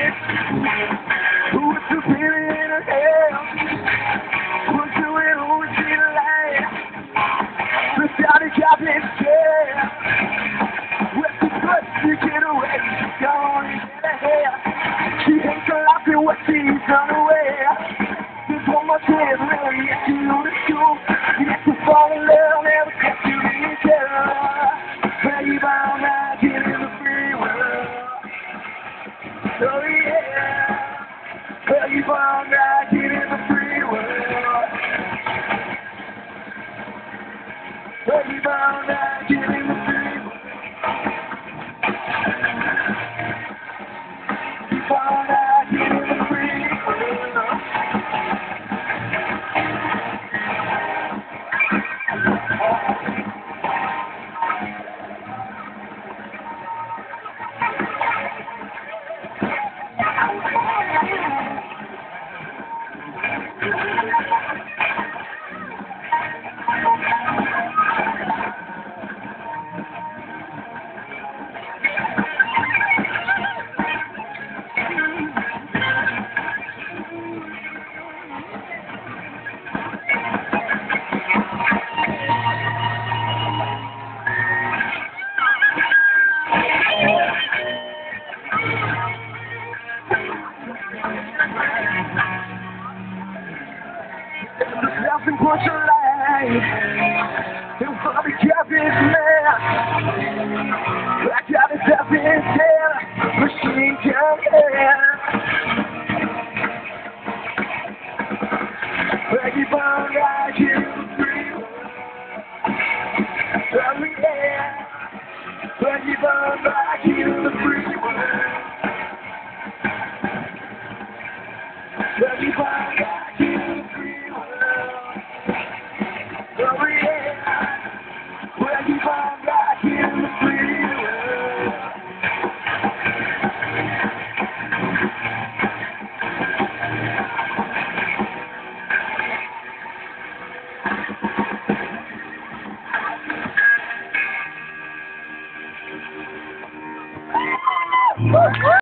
Who's the feeling in her hair? Who's doing who she like? The shawty got me scared. With the blood to get away, she's gone in her hair. She hates her life and what she's done away. There's one more chance, really, if you know the truth. You have to fall in love, never catch you in each other. Baby, I'm not getting the free world. Oh yeah, baby, I'm not getting the free world. Baby, I'm not getting the free world. Baby, I'm not getting the free world. Nothing push your life. And for the cabin's man, I got a cabin's head, machine gun head. Baby, I'm not getting the free world. Oh yeah, baby, I'm not getting the free world. Baby, I'm not getting the free world. Oh yeah, baby, I'm not getting the free world. Woo!